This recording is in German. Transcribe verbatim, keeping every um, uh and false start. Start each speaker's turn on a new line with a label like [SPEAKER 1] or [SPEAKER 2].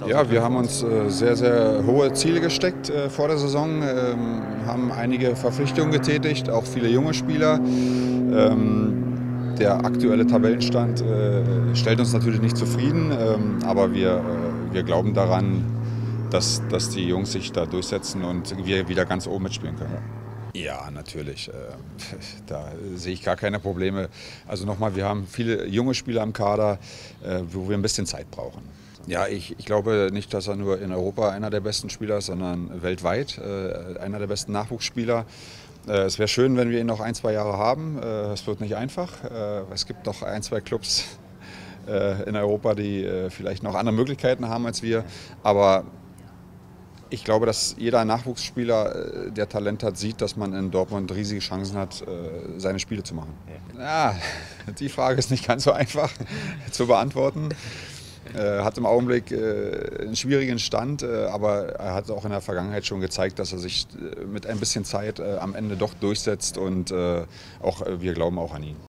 [SPEAKER 1] Ja, wir haben uns äh, sehr, sehr hohe Ziele gesteckt äh, vor der Saison, ähm, haben einige Verpflichtungen getätigt, auch viele junge Spieler. Ähm, der aktuelle Tabellenstand äh, stellt uns natürlich nicht zufrieden, ähm, aber wir, äh, wir glauben daran, dass, dass die Jungs sich da durchsetzen und wir wieder ganz oben mitspielen können. Ja, natürlich. äh, Da sehe ich gar keine Probleme. Also nochmal, wir haben viele junge Spieler im Kader, äh, wo wir ein bisschen Zeit brauchen. Ja, ich, ich glaube nicht, dass er nur in Europa einer der besten Spieler ist, sondern weltweit äh, einer der besten Nachwuchsspieler. Äh, es wäre schön, wenn wir ihn noch ein, zwei Jahre haben. Äh, es wird nicht einfach. Äh, es gibt noch ein, zwei Clubs äh, in Europa, die äh, vielleicht noch andere Möglichkeiten haben als wir. Aber ich glaube, dass jeder Nachwuchsspieler, äh, der Talent hat, sieht, dass man in Dortmund riesige Chancen hat, äh, seine Spiele zu machen. Ja, die Frage ist nicht ganz so einfach zu beantworten. Er hat im Augenblick äh, einen schwierigen Stand, äh, aber er hat auch in der Vergangenheit schon gezeigt, dass er sich äh, mit ein bisschen Zeit äh, am Ende doch durchsetzt und äh, auch, äh, wir glauben auch an ihn.